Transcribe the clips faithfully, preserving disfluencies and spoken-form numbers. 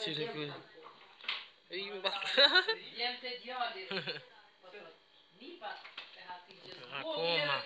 Cile cu... Jem të djalit. Nipa e Hatixhes. Akoma.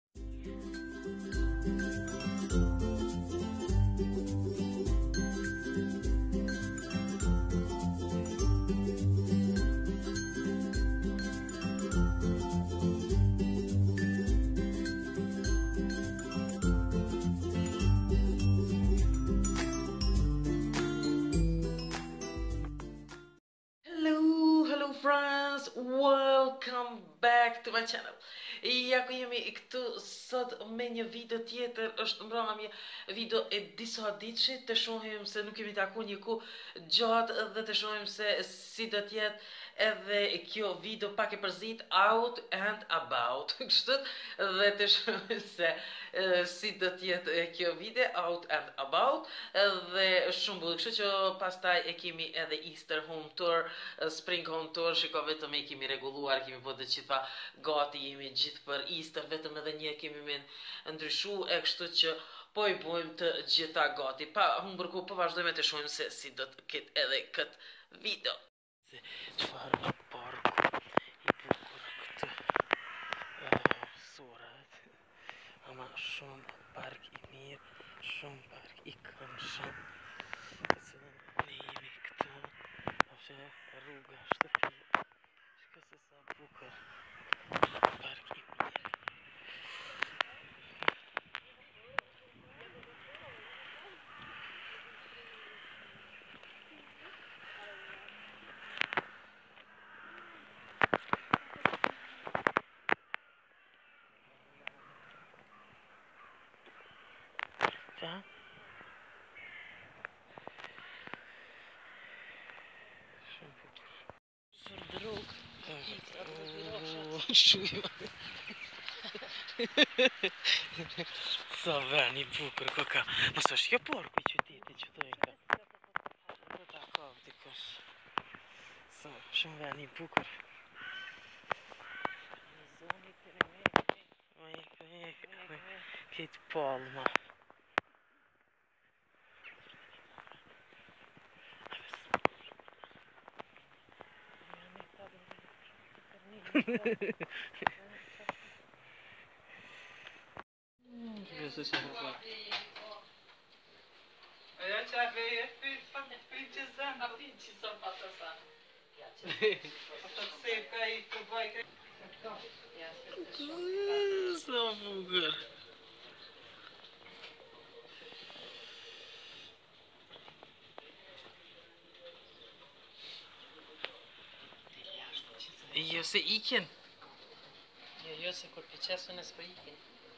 Friends, welcome back to my channel. Ja ku jemi këtu sot me një video tjetër, është mbrana mje video e disa ditëshit, të shohim se nuk kemi taku një ku gjatë dhe të shohim se si do tjetë edhe kjo video pak e përzit out and about, kështët, dhe të shohim se e, si do tjetë kjo video out and about, dhe shumë bullë, kështu që pastaj e kemi edhe Easter home tour, spring home tour, shiko vetëm e kemi reguluar, kemi po të qitha gati, jemi gjithë për Easter, vetëm edhe një kemi me ndryshu, e kështu që po i bojmë të gjitha gati. Pa humbër ku, po vazhdojme të shohim se si do të ketë edhe këtë video. Se qëfar një parku i bukur këtë sorat, ama shumë park i mirë, shumë park i këndshëm, se ne jemi këtu, afshe rruga shtëpi, shka se sa bukur, park i mirë. Ja? Shumë bukur. Sër drog. Shumë. Sa vend i bukur koka. Mos është kjo parku i qytetit që të e ka. Do ta kap dikush. Sa shumë vend i bukur. Zoni të me. Këtë palma. Questo siamo qua. E ce l'avevi e fingi sempre. Fingi sono fatta sana. Secca e tu vuoi che... Sto bukur. Jo se ikin. Jo, jo, se kur pëqesën e s'po ikin.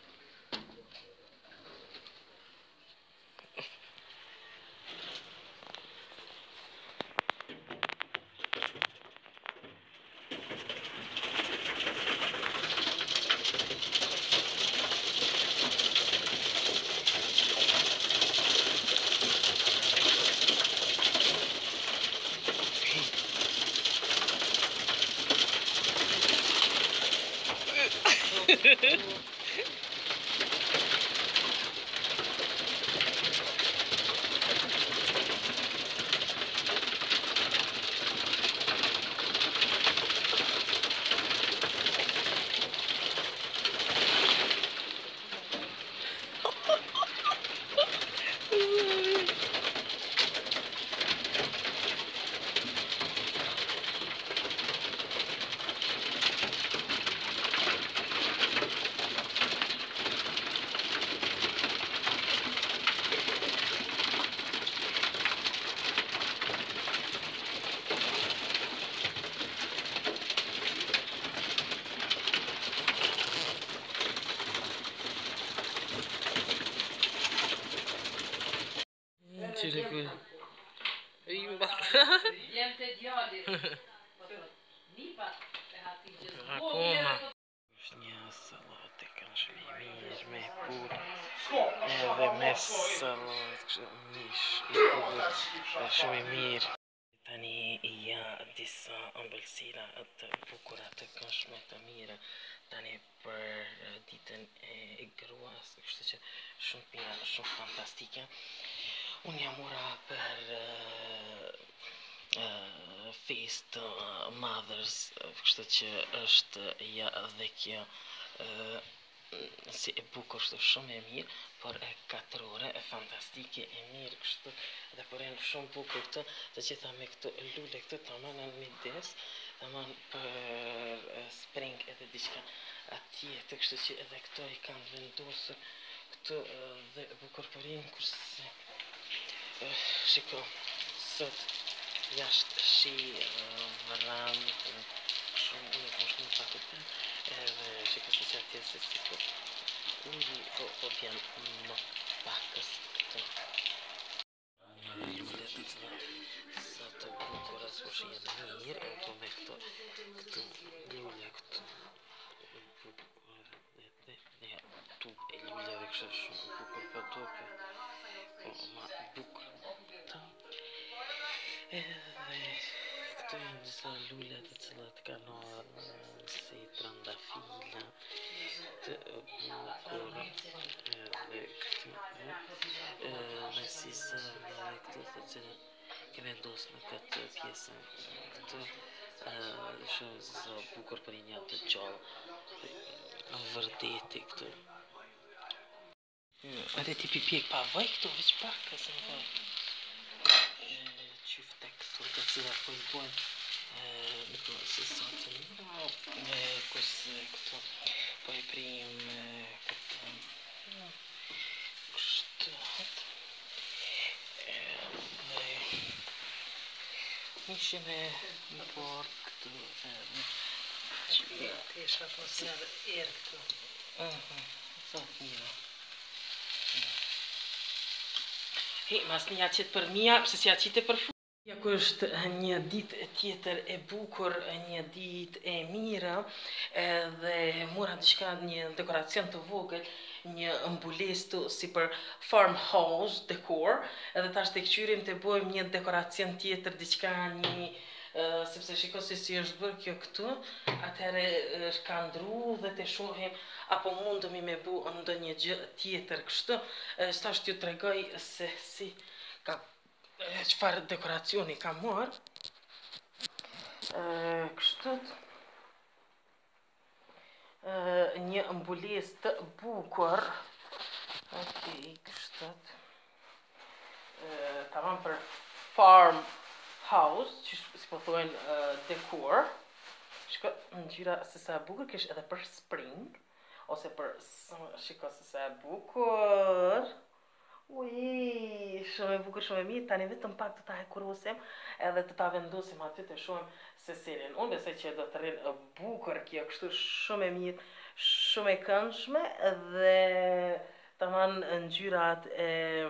Cile cu... Jem të djalit. Nipa e Hatixhes. Akoma. Është një salatë këndshme i mirë me purë. Edhe me salatë kështu mish i bukur. Është shumë i mirë. Tani ja disa ëmbëlsira të bukura të këndshme të mira. Tani për ditën e gruas, kështu që shumë pira, shumë fantastike. Unë jam ura për uh, Feast Mothers, kështu që është ja dhe kjo si e bukur, është shumë e mirë, por e katrore, e fantastike, e mirë kështu, dhe por e në shumë bukur këtë, të gjitha me këtë lule këtë të manë në midis, të manë për spring edhe diçka atje, të kështu që edhe këto i kanë vendosur këtë dhe bukur përin, kurse shiko, sot jashtë shi vëran, shumë unë e shumë fakultet, edhe shiko se që atje se si po uji po, po vjen më pakës këto lule të cilat sa të bukuras po shi jenë mirë, e to me këto këto lule këto dhe tu e lule dhe kështë shumë bukur për doke po ma bukur ta edhe këto janë disa lule të cilat kanë si trandafila të bukur edhe këtu dhe si së dhe këtu të cilët ke vendos në këtë pjesën këtu shumë zë bukur për një të gjallë vërdeti këtu edhe ti pipjek pa vaj këtu veç pak kësë në vaj qyfte këtu të cilat po i bojnë në si sotë në kësë këtu po i prim këtë kështët dhe ishin e në por këtu Të ish atmosferë erë këtu. Thot mira. He, mas një qëtë për mija, pëse si qëtë për fu. Ja ku është një ditë tjetër e bukur, një ditë e mira, dhe mora diçka një dekoracion të vogël, një mbulesë të si për farmhouse decor, edhe tash të këqyrim të bojmë një dekoracion tjetër, diçka një, sepse shiko se si është bërë kjo këtu, atëherë është ka ndru dhe të shohim, apo mundëmi me bu ndë një gjë tjetër kështu, stash t'ju tregoj se si ka qëfar dekoracioni ka marë, kështët, një mbules të bukur, okej, kështët, tamam për farm house, që si po thojnë dekor, shko në gjyra se sa bukur, kesh edhe për spring, ose për, shiko se sa bukur, ui, shumë e bukur, shumë e mirë, tani vetëm pak të ta hekurosem, edhe të ta vendosim aty të shohim se selin. Unë besoj që do të rrinë bukur kjo, kështu shumë e mirë, shumë e këndshme, dhe tamam në ngjyrat e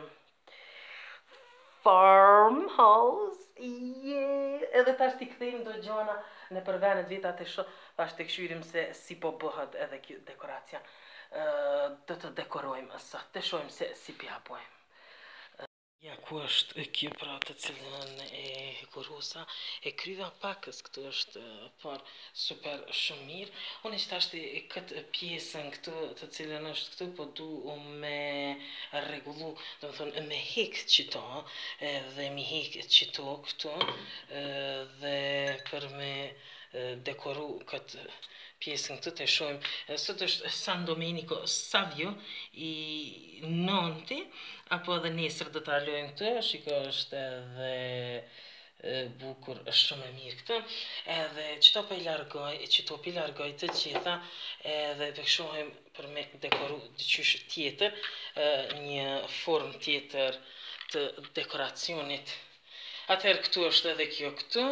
farmhouse, yeah. Edhe tash t'i kthejmë do gjona në për venet veta të shoh, tash të këshyrim se si po bëhet edhe kjo dekoracion. Do të dekorojmë sot, të shohim se si pja bojmë. Ja ku është kjo pra të cilën e kurosa, e kryva pakës këtu është par super shumë mirë. Unë ishtë ashtë këtë pjesën këtu të cilën është këtu, po du me regullu, do më thonë me hek qito, dhe mi hek qito këtu, dhe për me dekoru këtë pjesën këtu të shohim. Sot është San Domenico Savio i nënti, apo edhe nesër do të alojmë këtu, shiko është edhe bukur, është shumë e mirë këtu, edhe qëto për i largoj, qëto për i largoj të gjitha, edhe të shohim për me dekoru qysh tjetër, një form tjetër të dekoracionit. Atëherë këtu është edhe kjo këtu,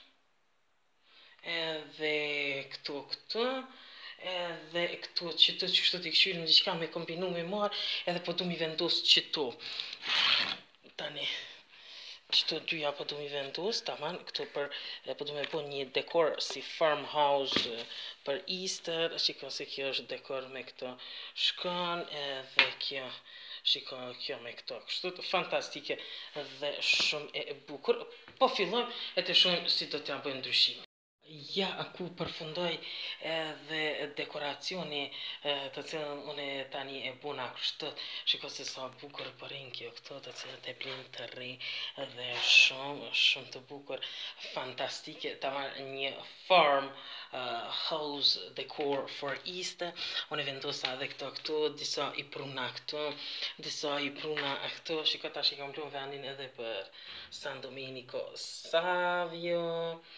edhe këtu këtu, edhe këtu qëto që kështu t'i këshyrim gjithka me kombinu me marë, edhe po du mi vendos qëto. Tani, qëto dyja po du mi vendos, taman, këtu për, po du me bo një dekor si farmhouse për Easter, shiko se kjo është dekor me këto shkon, edhe kjo, shiko kjo me këto, kështu të fantastike dhe shumë e bukur. Po fillojmë e të shumë si do t'ja bëjmë ndryshim. Ja, ku përfundoj edhe dekoracioni të cilën unë tani e buna kështu, shiko se sa bukur përin kjo këto, të cilët e blin të ri dhe shumë, shumë të bukur, fantastike, ta marrë një farm uh, house decor for Easter, unë e vendosa edhe këto këtu, disa i pruna këtu, disa i pruna këtu, shiko tash i kam blun vendin edhe për San Domenico Savio,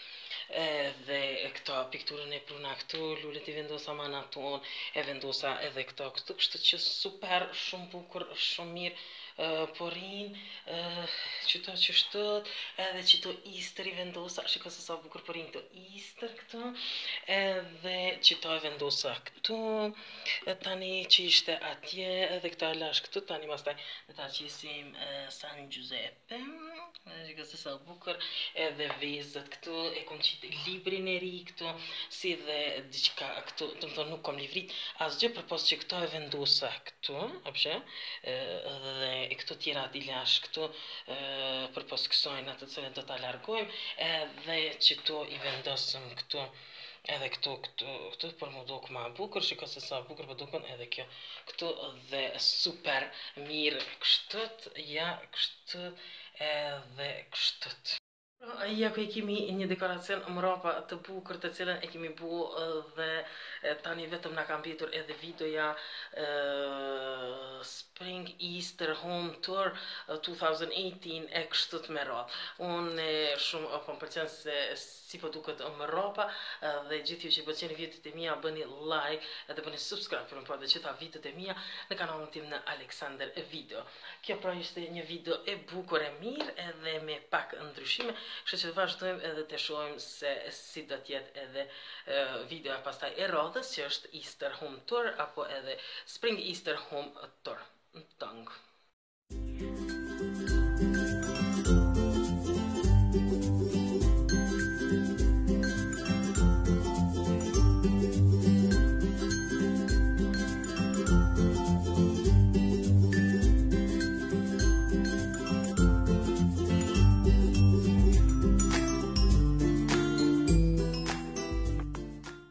edhe këto pikturën e pruna këtu, lullet i vendosa mana ton, e vendosa edhe këto këtu, kështu që super, shumë bukur, shumë mirë, uh, porin, uh, qëto që shtët, edhe qëto Easter i vendosa, shiko se sa bukur porin këto Easter këtu, edhe qëto e vendosa këtu, tani që ishte atje, edhe këto e lash këtu, tani mastaj dhe ta qesim uh, San Giuseppe, shiko se sa bukur, edhe vezët këtu, e kom qitë librin e ri këtu, si dhe diqka këtu, të më thonë nuk kom livrit, asgjë përpos që këto e vendosa këtu, apëshe, dhe këto tjera t'i lash këtu, përpos kësojnë atë cilën do t'a largojmë, edhe që to i vendosëm këtu, edhe këtu, këtu, këtu për më duk ma bukur, shiko se sa bukur për dukën edhe kjo, këtu dhe super mirë kështët, ja kështët edhe kështët. Ja ku e kemi një dekoracion mrapa të bukur të cilën e kemi bu dhe tani vetëm na kam mbetur edhe videoja uh, Spring Easter Home Tour uh, twenty eighteen e kështut me radhë. Unë shumë po më pëlqen se si po duket mrapa uh, dhe gjithë ju që pëlqeni videot e mia bëni like edhe bëni subscribe për më pa dhe gjitha videot e mia në kanalin tim në Alexander Video. Kjo pra ishte një video e bukur e mirë edhe me pak ndryshime. Kështu që vazhdojmë edhe të shohim se si do t'jetë edhe uh, videoja pastaj e radhës që është Easter Home Tour apo edhe Spring Easter Home Tour. Tang.